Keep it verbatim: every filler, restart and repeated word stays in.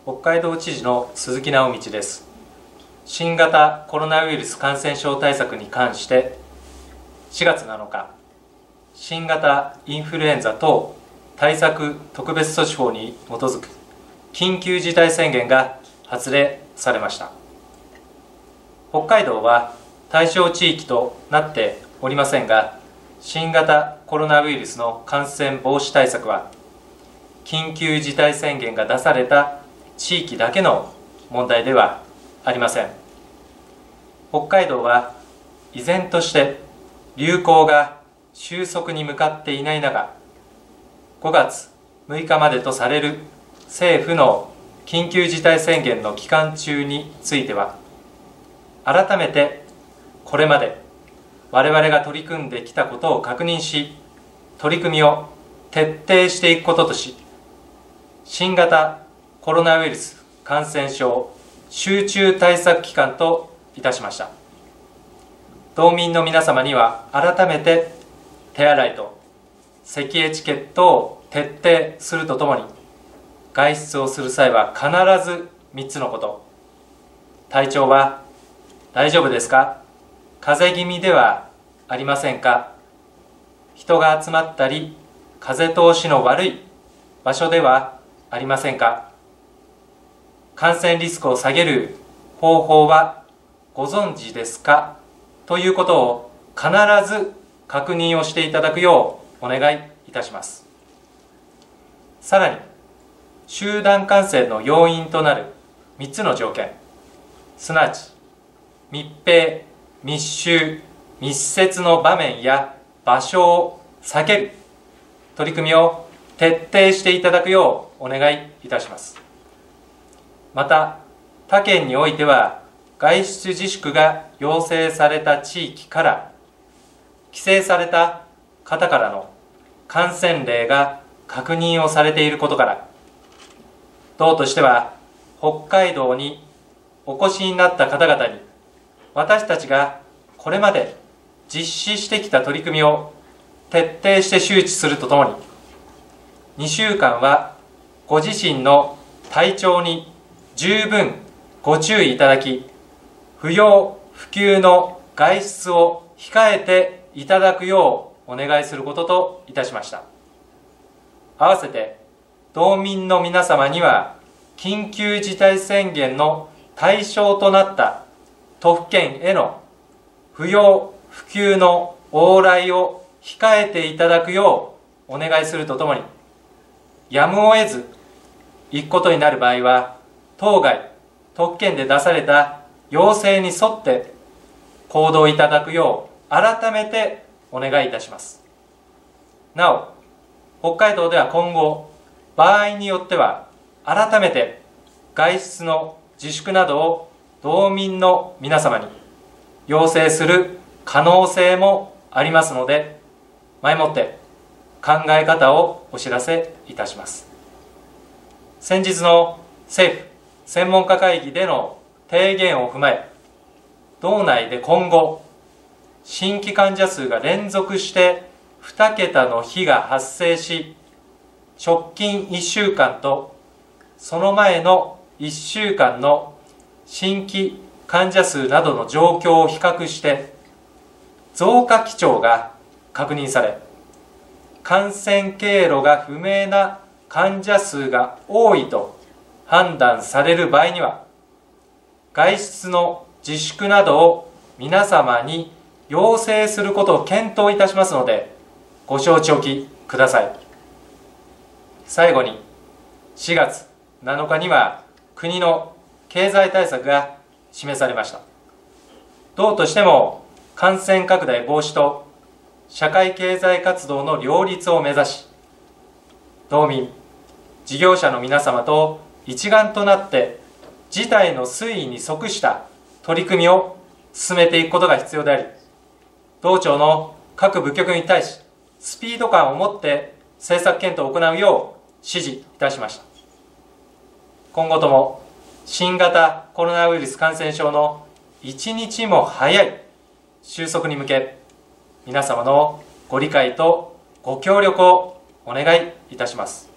北海道知事の鈴木直道です。新型コロナウイルス感染症対策に関してしがつなのか、新型インフルエンザ等対策特別措置法に基づく緊急事態宣言が発令されました。北海道は対象地域となっておりませんが、新型コロナウイルスの感染防止対策は緊急事態宣言が出された地域だけの問題ではありません。北海道は依然として流行が収束に向かっていない中、ごがつむいかまでとされる政府の緊急事態宣言の期間中については、改めてこれまで我々が取り組んできたことを確認し、取り組みを徹底していくこととし、新型コロナウイルス感染症集中対策期間といたしました。道民の皆様には改めて手洗いと咳エチケットを徹底するとともに、外出をする際は必ずみっつのこと。体調は大丈夫ですか？風邪気味ではありませんか？人が集まったり風通しの悪い場所ではありませんか？感染リスクを下げる方法はご存知ですか？ということを必ず確認をしていただくようお願いいたします。さらに、集団感染の要因となるみっつの条件、すなわち密閉、密集、密接の場面や場所を避ける取り組みを徹底していただくようお願いいたします。また、他県においては外出自粛が要請された地域から帰省された方からの感染例が確認をされていることから、道としては北海道にお越しになった方々に私たちがこれまで実施してきた取り組みを徹底して周知するとともに、にしゅうかんはご自身の体調に十分ご注意いただき、不要不急の外出を控えていただくようお願いすることといたしました。合わせて道民の皆様には、緊急事態宣言の対象となった都府県への不要不急の往来を控えていただくようお願いするとともに、やむを得ず行くことになる場合は、当該都府県で出された要請に沿って行動いただくよう改めてお願いいたします。なお、北海道では今後、場合によっては改めて外出の自粛などを道民の皆様に要請する可能性もありますので、前もって考え方をお知らせいたします。先日の政府専門家会議での提言を踏まえ、道内で今後新規患者数が連続してにけたの日が発生し、直近いっしゅうかんとその前のいっしゅうかんの新規患者数などの状況を比較して増加基調が確認され、感染経路が不明な患者数が多いと判断される場合には、外出の自粛などを皆様に要請することを検討いたしますので、ご承知おきください。最後に、しがつなのかには国の経済対策が示されました。道としても感染拡大防止と社会経済活動の両立を目指し、道民、事業者の皆様と一丸となって事態の推移に即した取り組みを進めていくことが必要であり、道庁の各部局に対しスピード感を持って政策検討を行うよう指示いたしました。今後とも新型コロナウイルス感染症の一日も早い収束に向け、皆様のご理解とご協力をお願いいたします。